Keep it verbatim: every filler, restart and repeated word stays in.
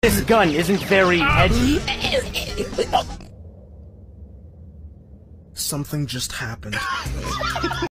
This gun isn't very edgy. Something just happened.